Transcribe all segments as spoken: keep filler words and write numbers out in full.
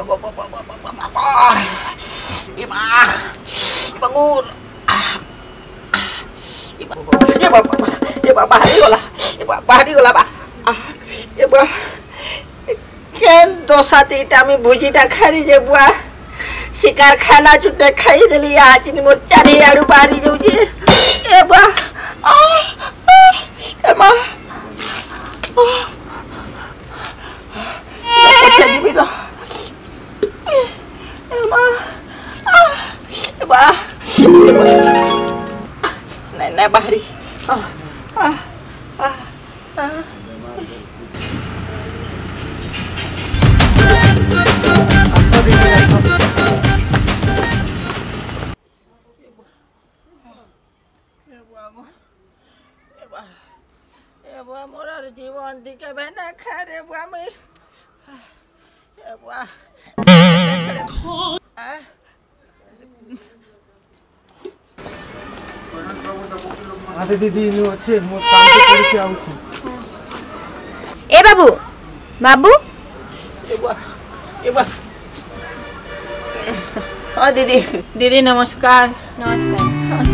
बाबा बाबा बाबा बाबा इबा bangun iba ya bapak ya bapak hari gola ya bapak hari gola pak ah ya bapak কেন দোসাতে এটা আমি ভুজিটা খাই যে বুয়া শিকার খালা চুটে খাই দেলি আজ নি মোর চারি আড়ু বাড়ি যাউছি এ বুয়া আ এ মা পছে দিবি তো এ মা এ বুয়া নাই নাই বাহারি আ আ আ मोर जीवन दिखे बहना खा रे बुआ मैं बुआ আরে দিদি নো আছে মোর কাম করতে আউছি এ বাবু বাবু ए बुआ ए बुआ हाँ दीदी दीदी नमस्कार नमस्कार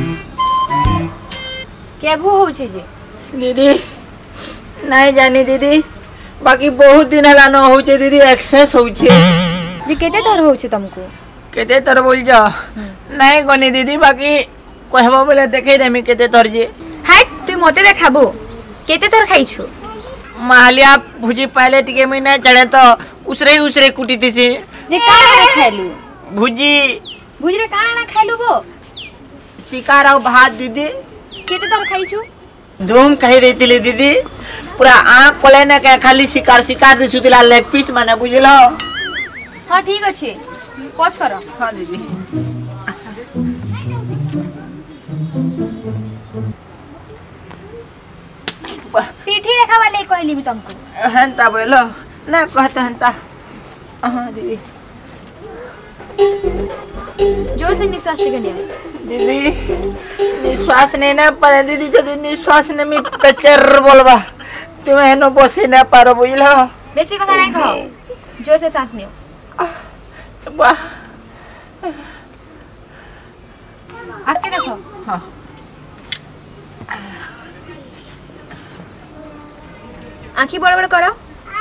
केबू होछे जे दीदी नहीं जानी दीदी बाकी बहुत दिन हला न होचे दीदी एक्सेस होचे जे केते थर होछे तुमको केते तर बोल जा नहीं गनी दीदी बाकी कहबो बोले देखे देमी केते तर जे हाय तू मते देखाबो केते थर खाइछु मालिया भुजी पहले टिके में नहीं चढ़े तो उसरे उसरे कुटी थी से जे काना खाइलु भुजी भुजी रे काना खाइलु बो शिकार और भात दीदी केते थर खाइछु धूम कही रही थी दीदी पूरा आँख कोले न क्या खाली शिकार शिकार दे सुतिला लेग पीस माने बुझलो हां ठीक अछि पछ करो हां दीदी पीठी रेखा वाले कहली भी तुमको हंता बोलो ना कहता हंता हां दीदी जोर से निश्वास लेके दीदी निश्वास नहीं ना पारे दीदी जदी निश्वास ने मी पेचर बोलबा तुम्हें न बसे ना पारो बुझलो बेसी कथा नहीं कहो जोर से सांस लियो वाह आके देखो हां आँखी बड़ बड़ करो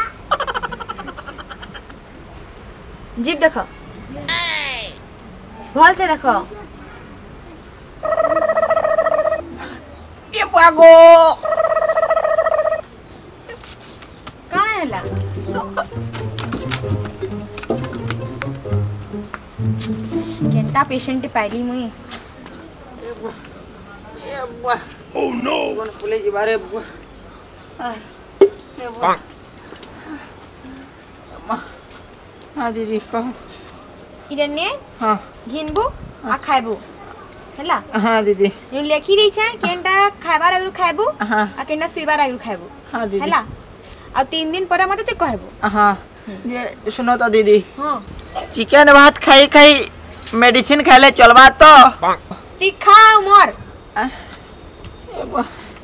जीभ देखो भल से देखो ये पागो काना हैला केंता पेशेंट पाइली मुई ये बुआ ओह नो कौन पुलिस बारे बुआ हाँ दीदी कहो इरने हाँ घिनबु आ खाइबु हैला हाँ दीदी नु लेखि दै छै केंटा खाइबार आगु खाइबु हाँ आ केंटा सुइबार आगु खाइबु हाँ दीदी हैला आ तीन दिन पर मते ते कहबु हाँ ये सुनो तो दीदी हां चिकन भात खाई खाई मेडिसिन खाले चलबा तो तीखा उमर ए बुआ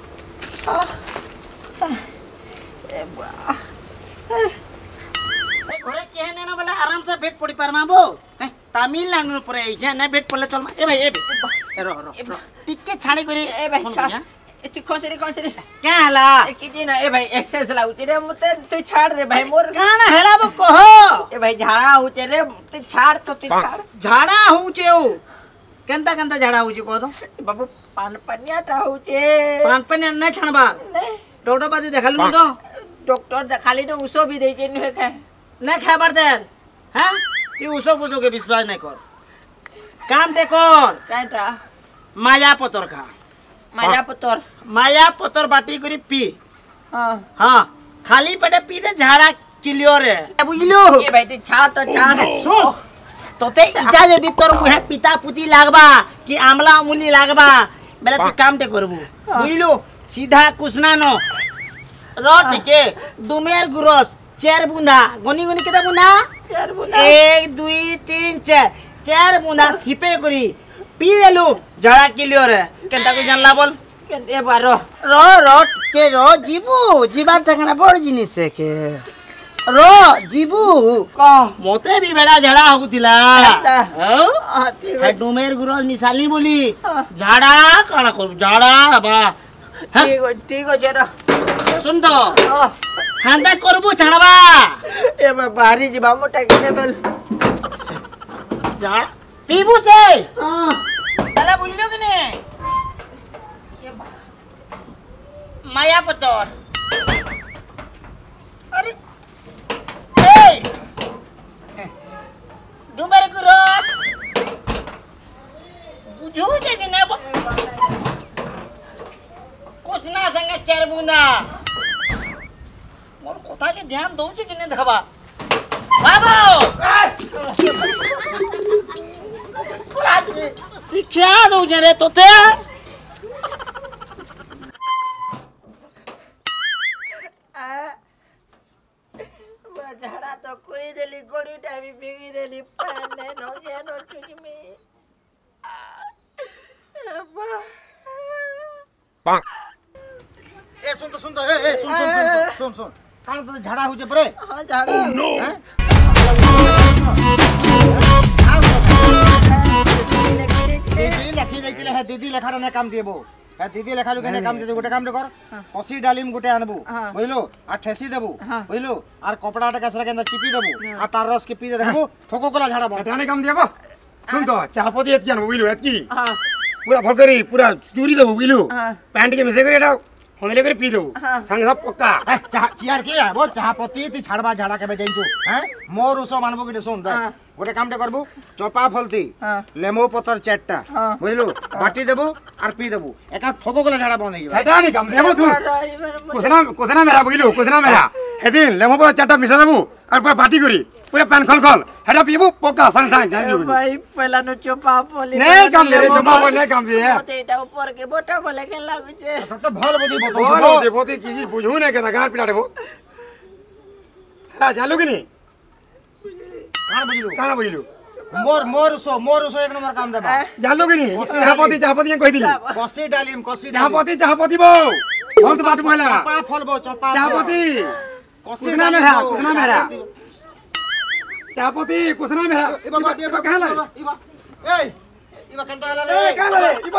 ए बुआ घरे केहने न बोले आराम से बेड पड़ी परमाबो तमिलनाडु परे इजे न बेड पड़ले चल ए भाई ए रो रो टिके छाड़ी करी ए भाई ए तू कोसरी कोसरी क्या हला किती ना ए भाई एक्सेस लाउची रे मते तू छाड़ रे भाई मोर काना हला बो कहो ए भाई झाड़ा होचे रे तू छाड़ तो तू छाड़ झाड़ा होचे ओ केंता केंता झाड़ा होचे को तो बाबू पान पनियाटा होचे पान पनिया न छणबा डॉक्टर बाजी देखालु तो डॉक्टर देखाली तो उसो भी देजे न खाए न खाबार दे हां तू उसो बुसो के विश्वास नहीं कर काम ते कर काटा माया पतर खा माया पतर माया पतर बाटी करी पी हां हां खाली पेटे पी दे झाड़ा क्लियर है बुझलो ए भाई तू छाड़ तो छाड़ सुन तोते इजा जदी तोर मुहे पिता पुती लागबा कि आमला अमूली लागबा बेला तू काम ते करबू बुझलो सीधा कुसना न रो ठीके दुमेर गुरस चार बूंदा गनी गनी केता बूंदा चार बुना एक दुई तीन चार चार बूंदा थिपे करी पी लेलु झाड़ा क्लियर है केंता को जानला बोल ए बारो रो रो के रो जीबू जीवा तकना बड़ जिनिस है के रो जीबू कह मते भी बेड़ा झड़ा होतिला एता। हां हाँ, ठीक है है डुमेर गुरोज मिसाली बोली हाँ। झाड़ा काना कर झाड़ा बा ठीक है ठीक है जरा सुन तो हाँ। हांदा करबू छाड़बा ए बा बाहरी जीवा मोटा किने बेल झाड़ा पीबू से हाँ ताला बुझलो कि ने माया पतोर अरे ए डुमेर गुरोज बुझू जे कि ने कुसना संगे चार बूंदा मोर कोथा के ध्यान दऊ छे कि ने धबा बाबू शिक्षा दऊ जे रे तोते झाड़ा तो कुड़ी देली गोड़ी टाइम बिगी देली पाने नो जे नो चुकी में ए सुन तो सुन तो ए ए सुन सुन सुन सुन सुन कान तो झाड़ा होचे परे हाँ झाड़ा हैं दीदी लेखी दैतिले है दीदी लेखार ने काम देबो है दीदी लेखा लुके ने काम दे गोटे काम कर कसी डालिम गोटे आनबू हाँ। बुझलो आ ठेसी देबू हाँ। बुझलो आर कपड़ाटा केसरा केंदा चिपी देबू आ तार रस के पी दे देखबू ठोको कोला झाड़ा बन हटाने काम देबो सुन तो चाहपति एत क्या बुझलो एत की हाँ पूरा भरकरी पूरा चूरी देबो बुझलो हाँ। पैंट के मिसे करे एटा होले करे पी देबो हाँ। संग सब पक्का ए चाह चियार के है वो चाहपति ती छाड़बा झाड़ा के बेजैछु हैं मोर उसो मानबो के सुन हाँ। गोटे काम टे करबू चपा फलती हाँ। लेमो पतर चारटा हाँ। बुझलो बाटी देबू आर पी देबू एका ठोको कोला झाड़ा बन देगी हटाने काम देबो तू राई मेरे मुझे कुछना कुछना मेरा बुझलो कुछना मेरा हेदिन लेमो पर चारटा मिसा देबू और पूरा बाटी करी पूरा पैन खल खल हेटा पीबू पक्का संग संग जान ए जो भाई पहला नो चोपा बोली नहीं काम दे चोपा पर नहीं काम दे मते एटा ऊपर के बोटा बोले के लागु छे तब तो भल बुद्धि बताऊ बोलो देबो ते किसी बुझू नहीं के गार पिटा देबो हां जालू कि नहीं कान बुझलो काना बुझलू मोर मोर सो मोर सो एक नंबर काम देबा जालू कि नहीं चाहपति चाहपति कह दिली कसी डालिम कसी डालिम चाहपति चाहपति बो बहुत बात बोला चपा फलबो चपा चाहपति कसी कुछना मेरा कुछना मेरा चाहपति कुछना मेरा इबा इबा कहाँ ला इबा ए इबा केंता हला ए कहाँ ला रे इबा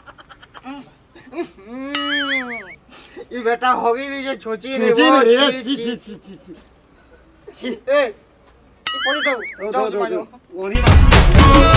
ई बेटा होगी दीजे छोची रे छी वो रे छी छी छी छी छी छी ए ई पड़ी दो दो दो दो ओनी